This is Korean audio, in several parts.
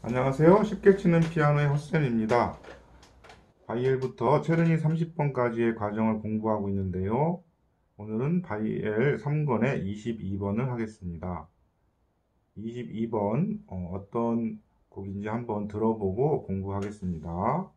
안녕하세요. 쉽게 치는 피아노의 헛쌤입니다. 바이엘부터 체르니 30번까지의 과정을 공부하고 있는데요. 오늘은 바이엘 3권의 22번을 하겠습니다. 22번 어떤 곡인지 한번 들어보고 공부하겠습니다.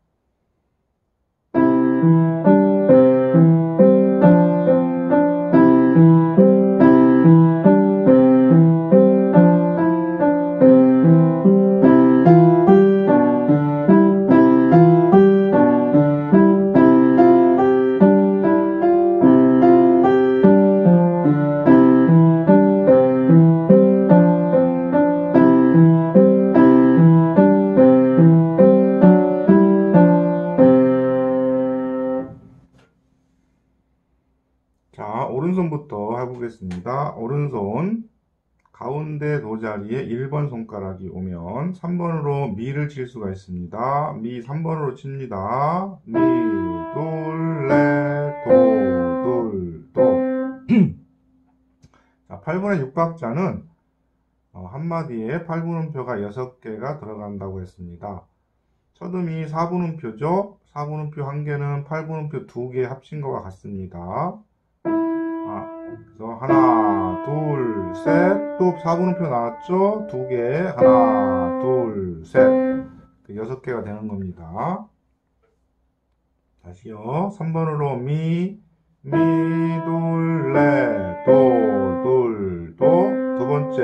자, 오른손부터 해보겠습니다. 오른손 가운데 도자리에 1번 손가락이 오면 3번으로 미를 칠 수가 있습니다. 미 3번으로 칩니다. 미, 둘, 레, 도, 둘, 도. 자, 8분의 6박자는 한마디에 8분음표가 6개가 들어간다고 했습니다. 첫음이 4분음표죠. 4분음표 1개는 8분음표 2개 합친 것과 같습니다. 그래서 하나, 둘, 셋, 또 4분음표 나왔죠? 2개, 하나, 둘, 셋. 6개가 되는 겁니다. 다시요. 3번으로 미, 둘, 레, 도, 둘, 도. 두 번째,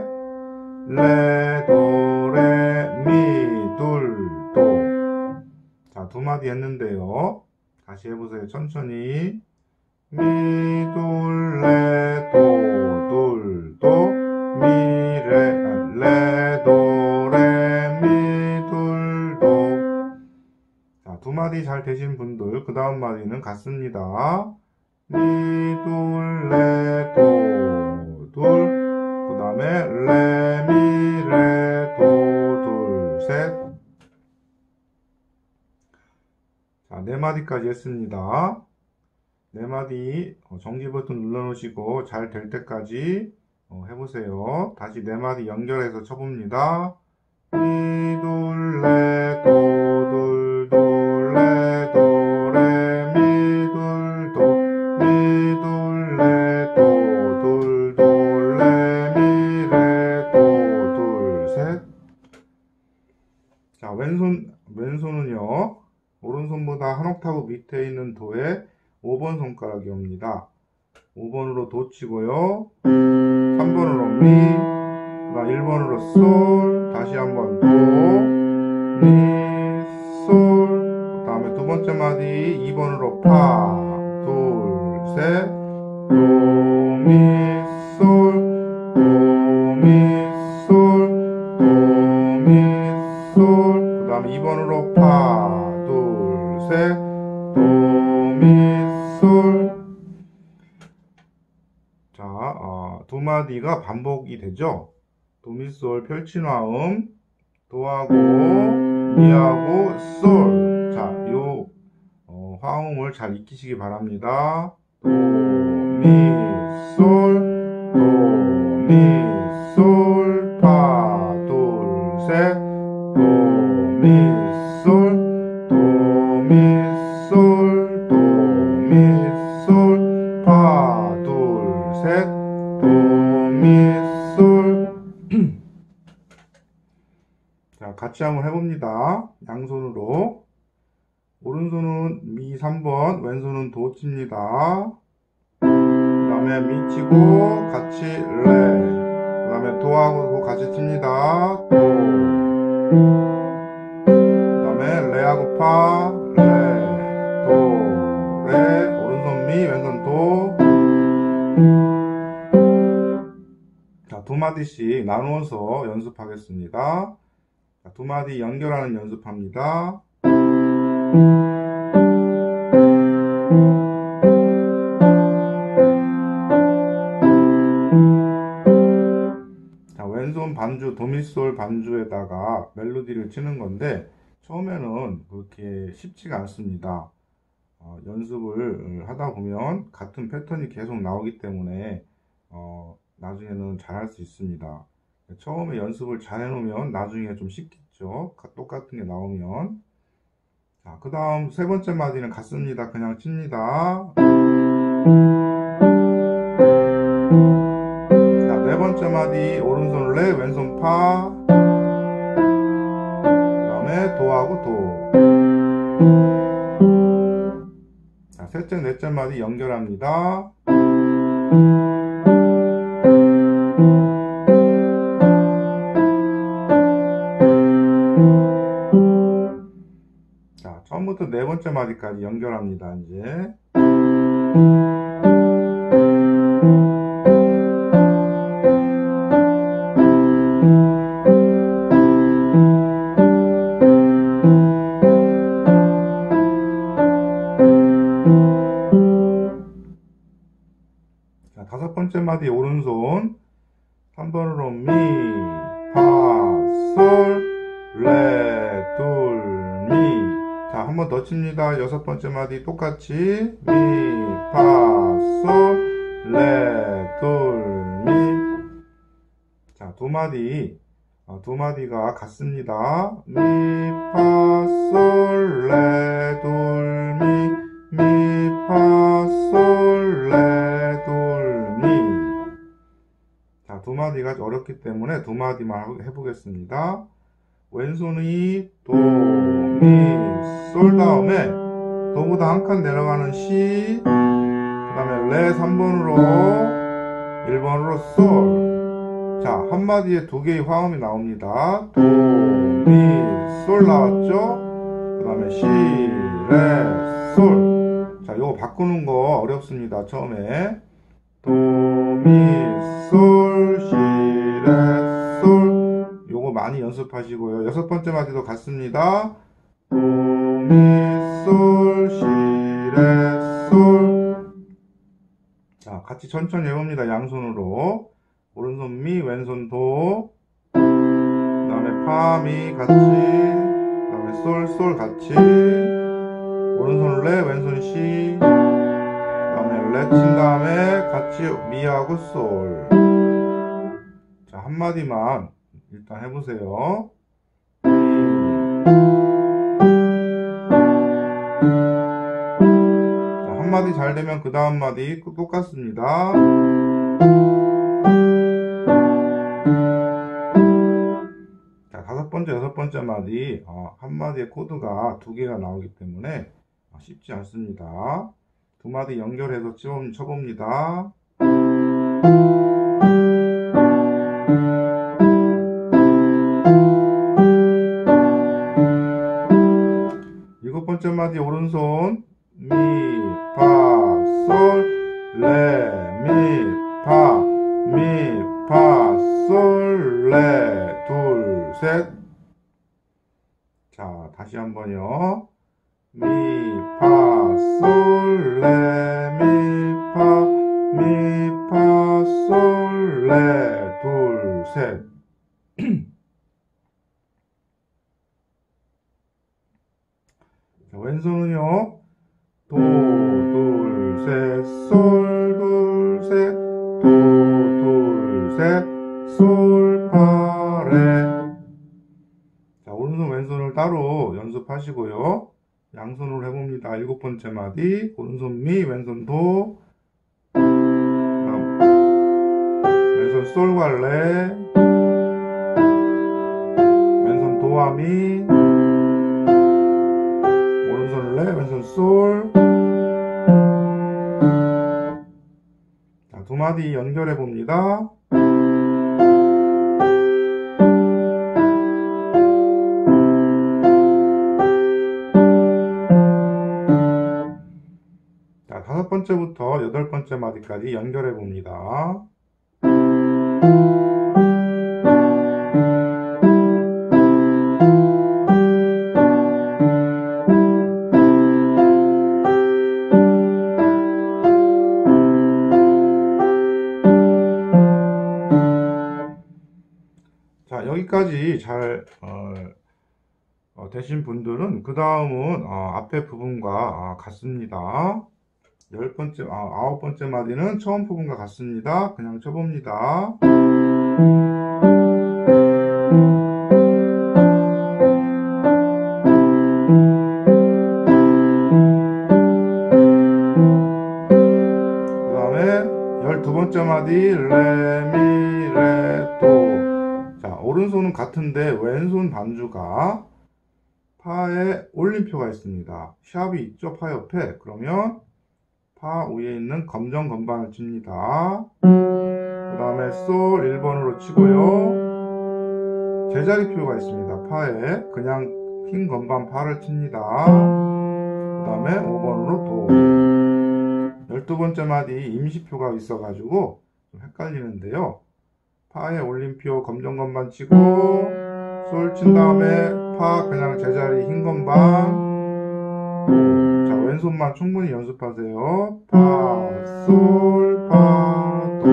레, 도, 레, 미, 둘, 도. 자, 두 마디 했는데요. 다시 해보세요. 천천히. 미, 둘, 레, 도, 둘, 도, 미, 레, 도, 레, 미, 둘, 도. 자, 두 마디 잘 되신 분들, 그 다음 마디는 같습니다. 미, 둘, 레, 도, 둘, 그 다음에 레, 미, 레, 도, 둘, 셋. 자, 네 마디까지 했습니다. 네 마디 정지 버튼 눌러놓으시고 잘 될 때까지 해보세요. 다시 네 마디 연결해서 쳐봅니다. 미, 둘, 레, 도, 둘, 도, 레, 도, 레, 미, 둘, 도, 미, 둘, 레, 도, 둘, 도, 레, 미, 레, 도, 둘, 셋. 자, 왼손은요, 오른손보다 한 옥타브 밑에 있는 도에 5번 손가락이 옵니다. 5번으로 도 치고요. 3번으로 미, 그다음 1번으로 솔, 다시 한번 도, 미, 솔, 그 다음에 두 번째 마디 2번으로 파, 둘, 셋, 도, 미, 솔, 도, 미, 솔, 도, 미, 솔, 그 다음에 2번으로 파, 둘, 셋, 도, 미, 솔. 자, 두 마디가 반복이 되죠. 도미솔 펼친화음, 도하고 미하고 솔. 자, 요 화음을 잘 익히시기 바랍니다. 도, 미, 솔, 도, 미, 솔, 파, 둘, 셋, 도, 미, 솔, 도, 미, 솔, 도, 미, 솔, 파, 둘, 셋, 도, 미, 솔. 자, 같이 한번 해봅니다. 양손으로. 오른손은 미 3번, 왼손은 도 칩니다. 그 다음에 미 치고 같이 레. 그 다음에 도하고 도 같이 칩니다. 도. 그 다음에 레하고 파, 레, 도, 레. 오른손 미, 왼손 도. 자, 두 마디씩 나누어서 연습하겠습니다. 자, 두 마디 연결하는 연습합니다. 자, 왼손 반주, 도미솔 반주에다가 멜로디를 치는 건데 처음에는 그렇게 쉽지가 않습니다. 연습을 하다 보면 같은 패턴이 계속 나오기 때문에 나중에는 잘할 수 있습니다. 처음에 연습을 잘 해놓으면 나중에 좀 같죠? 똑같은 게 나오면. 자, 그 다음 세 번째 마디는 같습니다. 그냥 칩니다. 자, 네 번째 마디 오른손 레, 왼손 파. 그 다음에 도하고 도. 자, 셋째, 넷째 마디 연결합니다. 자, 처음부터 네 번째 마디까지 연결합니다, 이제. 자, 다섯 번째 마디 오른손 3번으로 미, 파, 솔, 레, 둘, 미. 자, 한 번 더 칩니다. 여섯 번째 마디 똑같이 미, 파, 솔, 레, 둘, 미. 자, 두 마디가 같습니다. 미, 파, 솔, 레, 둘, 미, 미, 파, 솔, 레, 둘, 미. 자, 두 마디가 어렵기 때문에 두 마디만 해보겠습니다. 왼손이 도, 미, 솔 다음에 도보다 한 칸 내려가는 시, 그 다음에 레 3번으로 1번으로 솔. 자, 한 마디에 두 개의 화음이 나옵니다. 도, 미, 솔 나왔죠? 그 다음에 시, 레, 솔. 자, 요거 바꾸는 거 어렵습니다. 처음에 도, 미, 솔, 시, 레, 솔. 요거 많이 연습하시고요. 여섯 번째 마디도 같습니다. 도, 미, 솔, 시, 레, 솔. 자, 같이 천천히 해봅니다. 양손으로. 오른손 미, 왼손 도. 그 다음에 파, 미 같이. 그 다음에 솔, 솔 같이. 오른손 레, 왼손 시. 그 다음에 레 친 다음에 같이 미하고 솔. 자, 한마디만 일단 해보세요. 자, 한마디 잘 되면 그 다음 마디 똑같습니다. 자, 다섯 번째, 여섯 번째 마디, 한마디의 코드가 두 개가 나오기 때문에 쉽지 않습니다. 두 마디 연결해서 쳐봅니다. 일곱 번째 마디 오른손 미, 파, 솔, 레, 미, 파, 미, 파, 솔, 레, 둘, 셋. 자, 다시 한번요. 미, 파, 솔, 레, 미, 파, 미, 파, 솔, 레, 둘, 셋. 자, 왼손은요. 도, 둘, 셋, 솔, 둘, 셋, 도, 둘, 셋, 솔, 파, 레. 자, 오른손, 왼손을 따로 연습하시고요. 양손으로 해봅니다. 일곱 번째 마디, 오른손 미, 왼손 도, 왼손 솔과 레, 왼손 도와 미, 오른손 레, 왼손 솔. 자, 두 마디 연결해 봅니다. 자, 다섯 번째부터 여덟 번째 마디까지 연결해 봅니다. 자, 여기까지 잘 되신 분들은 그 다음은 앞에 부분과 같습니다. 아홉 번째 마디는 처음 부분과 같습니다. 그냥 쳐봅니다. 오른손은 같은데 왼손 반주가 파에 올림표가 있습니다. 샵이 있죠, 파 옆에. 그러면 파 위에 있는 검정 건반을 칩니다. 그 다음에 솔 1번으로 치고요. 제자리표가 있습니다. 파에 그냥 흰 건반 파를 칩니다. 그 다음에 5번으로 도. 12번째 마디 임시표가 있어가지고 좀 헷갈리는데요. 파에 올림표 검정 건반 치고 솔 친 다음에 파 그냥 제자리 흰 건반 도. 자, 왼손만 충분히 연습하세요. 파, 솔, 파, 도.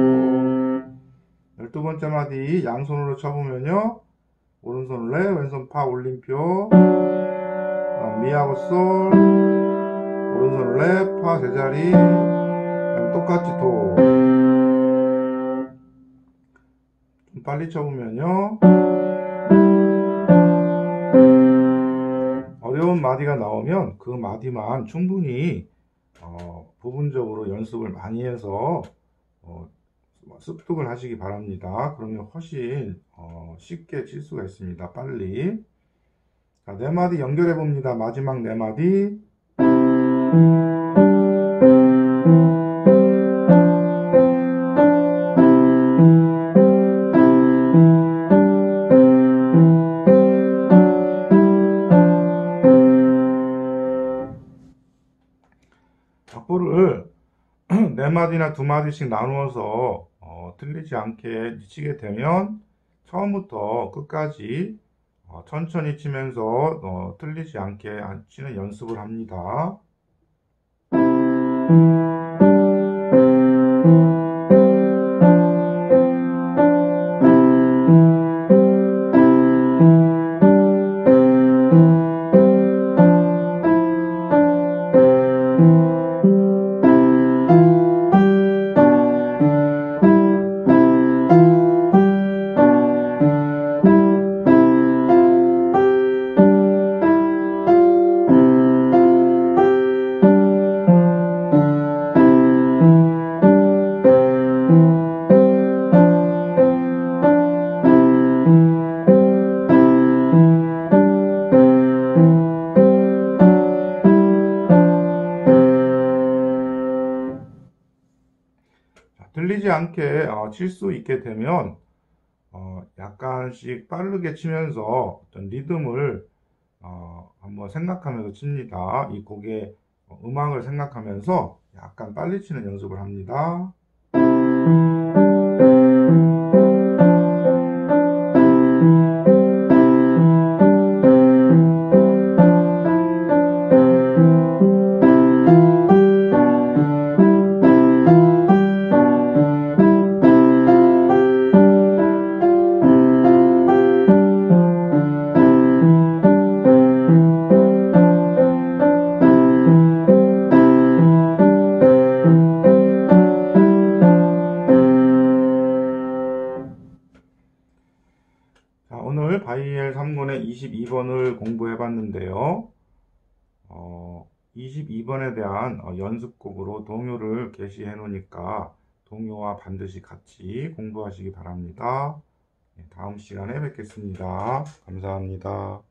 12번째 마디 양손으로 쳐보면요. 오른손 레, 왼손 파 올림표. 그다음 미하고 솔. 오른손 레, 파 제자리. 그다음 똑같이 도. 좀 빨리 쳐보면요. 어려운 마디가 나오면 그 마디만 충분히 부분적으로 연습을 많이 해서 습득을 하시기 바랍니다. 그러면 훨씬 쉽게 칠 수가 있습니다. 빨리. 자, 네 마디 연결해 봅니다. 마지막 네 마디. 악보를 네 마디나 두 마디씩 나누어서 틀리지 않게 치게 되면 처음부터 끝까지 천천히 치면서 틀리지 않게 치는 연습을 합니다. 틀리지 않게 칠 수 있게 되면 약간씩 빠르게 치면서 어떤 리듬을 한번 생각하면서 칩니다. 이 곡의 음악을 생각하면서 약간 빨리 치는 연습을 합니다. 자, 오늘 바이엘 3권의 22번을 공부해 봤는데요. 22번에 대한 연습곡으로 동요를 게시해 놓으니까 동요와 반드시 같이 공부하시기 바랍니다. 다음 시간에 뵙겠습니다. 감사합니다.